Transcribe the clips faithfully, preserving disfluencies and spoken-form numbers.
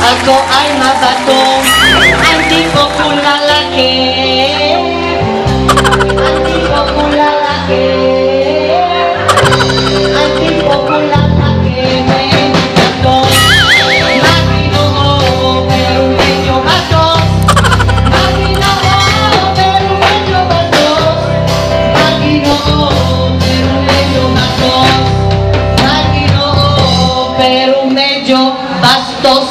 Ako ay mabato, ang tipo kong lalaki, ang tipo kong lalaki, ang tipo kong lalaki, may bato, maginoo, pero medyo bato, maginoo, pero medyo bato, maginoo, pero medyo bato, maginoo, pero medyo bastos.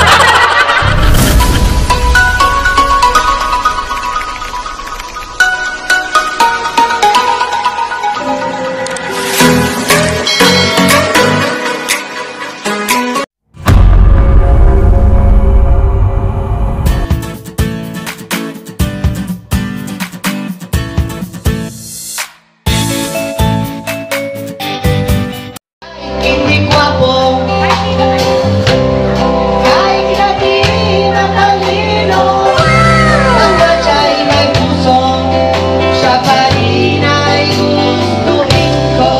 Hindi guwapo, kahit hindi matalino, hanggang siya'y may puso, siya pa rin ay gustuin ko.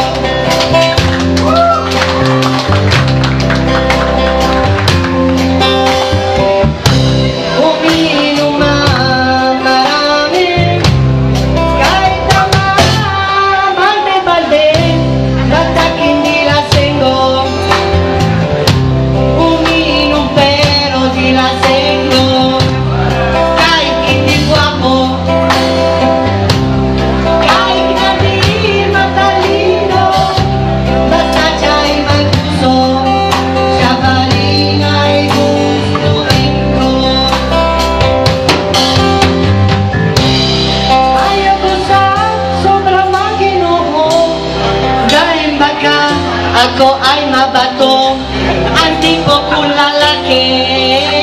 Umiinom na marami, kahit na mabalde-balde, basta't hindi lasenggo. Umiinom pero di lasenggo, kahit hindi guwapo, kahit na di matalino, basta siya'y may puso, siya pa rin ay gustuin ko. Ayaw ko sa sobrang maginoo, dahil baka ako ay mabato, ang tipo kong lalaki.